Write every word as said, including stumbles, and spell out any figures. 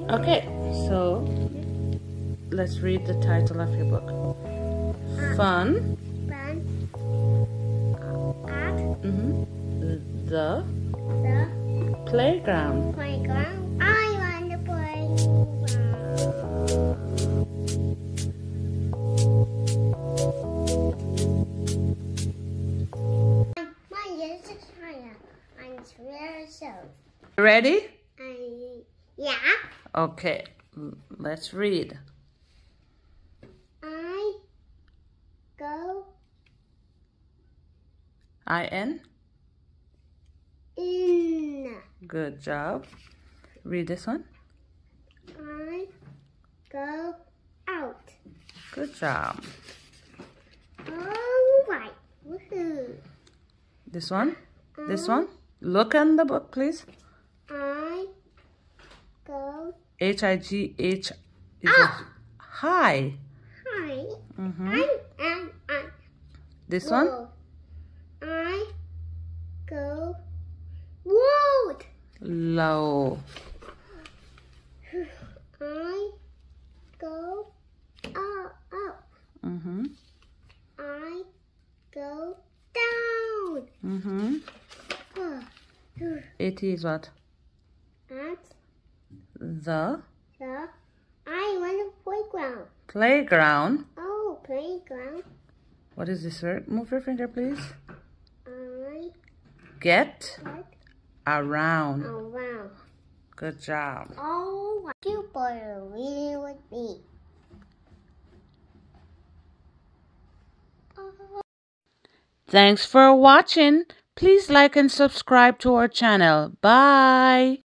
Okay, so let's read the title of your book. Fun. Fun. At Mm-hmm. The the playground. playground. I want to play. My name is Josiah. I'm very so. Ready? I yeah. Okay, let's read. I go I N. in. Good job. Read this one. I go out. Good job. All right. Woohoo. This one. This one. Look in the book, please. I go. H I G H is Ah. a hi. Hi. Mm-hmm. I am. I. This one. Go. I go. Road. Low. I go up. Up. Mm-hmm. I go down. Mm-hmm. It is what? At The the I want a playground. playground. Oh, playground. What is this word? Move your finger, please. I Get get around. around. Good job. Oh, what you for reading with me? Oh. Thanks for watching. Please like and subscribe to our channel. Bye.